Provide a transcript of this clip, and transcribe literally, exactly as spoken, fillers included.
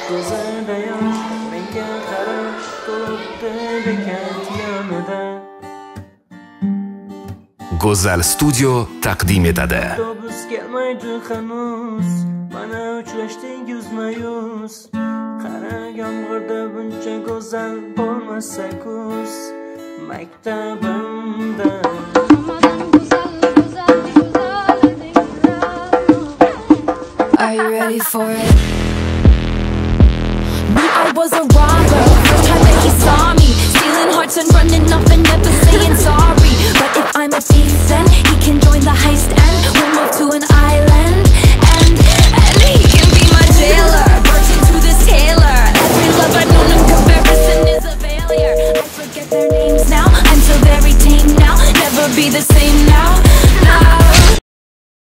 ko'zida yosh, menga qarab turibdi bekat yonida. Go'zal Studio taqdim etadi. Avtobus kelmaydi hanuz, mana uchrashdik yuzma-yuz. Qara yomg'irda buncha go'zal bo'lmasa kuz, maktabimda. Are you ready for it? Knew I was a robber, first time that he saw me, stealing hearts and running off and never saying sorry. But if I'm a thief, then he can join the heist and we'll move to an island.